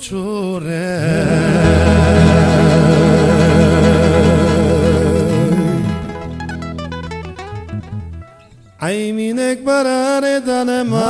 chore ai minek barare danema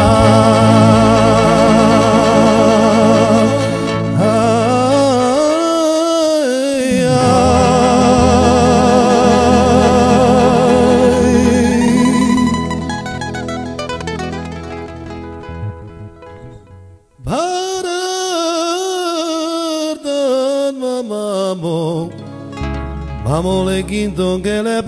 Mamo le quinto que le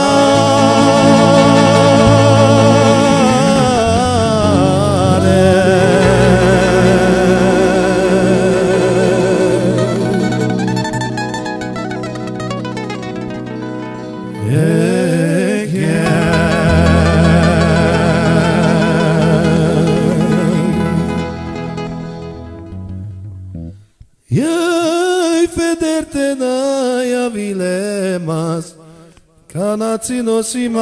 Federte na ya vilemas kanatsi no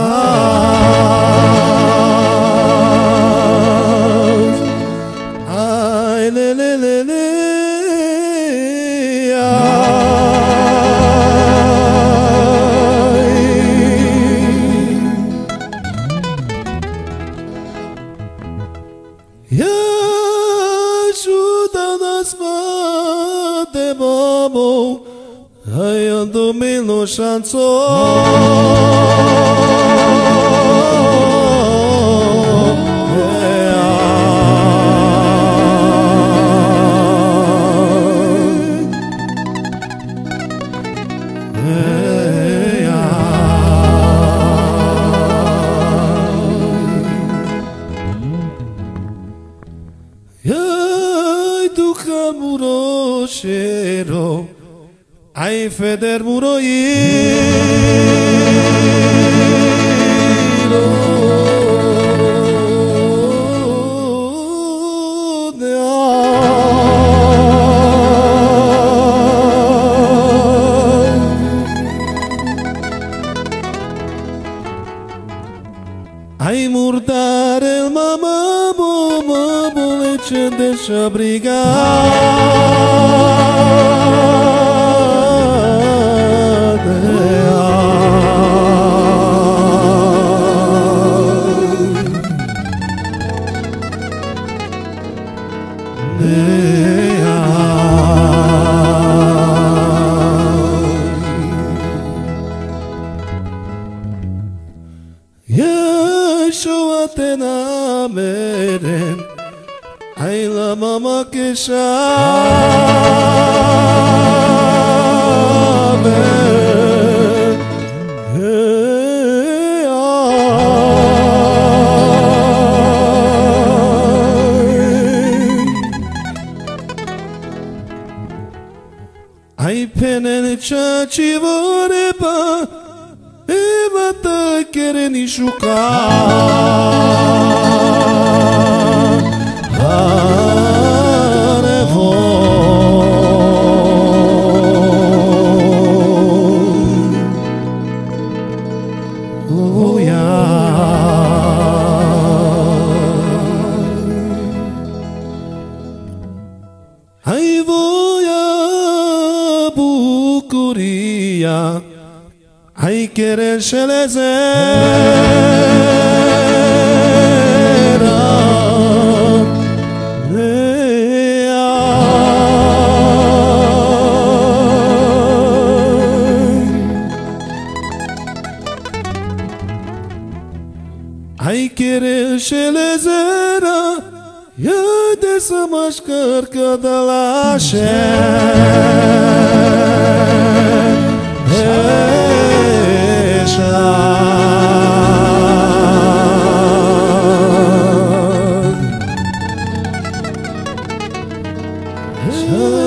simas ay le le le le ya ajuda nas mãos de bobo ai ando me no chanso muro shero ai feder muro ai murdar el mama boleche deixa Atena merem ai la mama que sabe ai penen chachi voreba Evata quereni chucar Arevo Oh yeah Ai voia bucuria Ai querer shelezera Ai querer shelezera Ya desa maskar kadalashe Shah